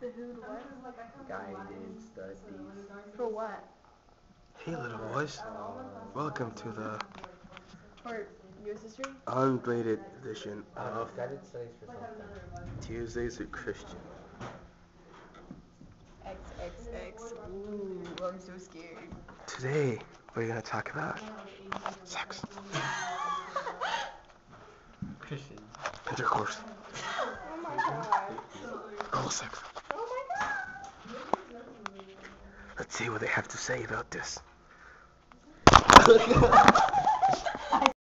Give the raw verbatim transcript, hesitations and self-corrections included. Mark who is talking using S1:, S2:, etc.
S1: The who, the what?
S2: Guided studies.
S1: For what?
S3: Hey little boys, welcome to the
S1: For U S history?
S3: ungraded edition
S2: Uh,
S3: of
S2: guided studies for something.
S3: Tuesdays with Christian.
S1: X X X. Ooh, I'm so scared.
S3: Today we're gonna talk about sex,
S2: Christian.
S3: intercourse,
S1: Oh my god.
S3: oral sex.
S1: Oh my god.
S3: Let's see what they have to say about this.